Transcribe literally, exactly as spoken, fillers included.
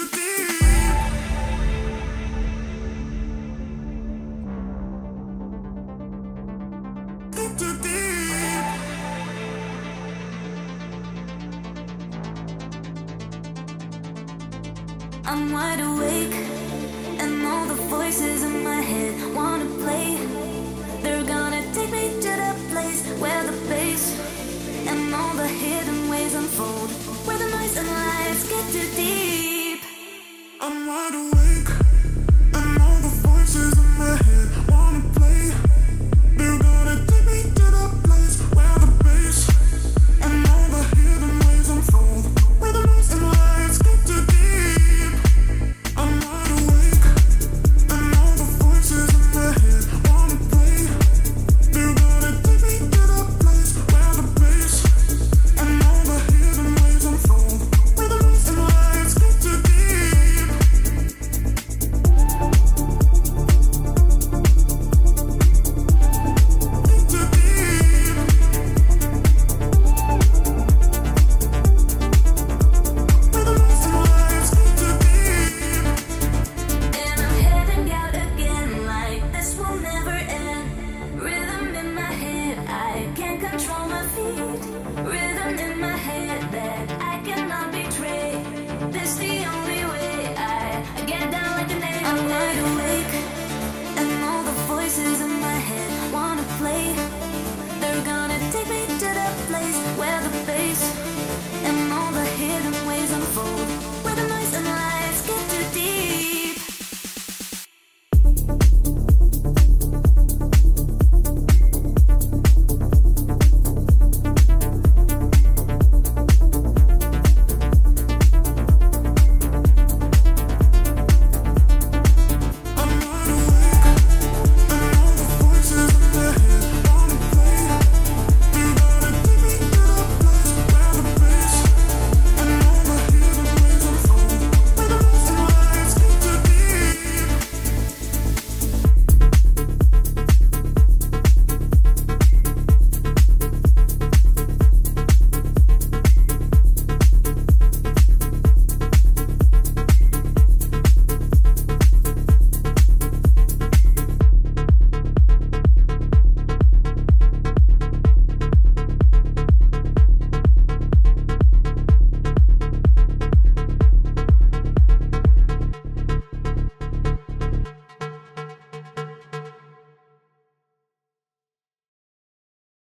I'm wide awake, and all the voices in my head wanna play. They're gonna take me to the place where the bass and all the hidden ways unfold, where the noise and lights get too deep.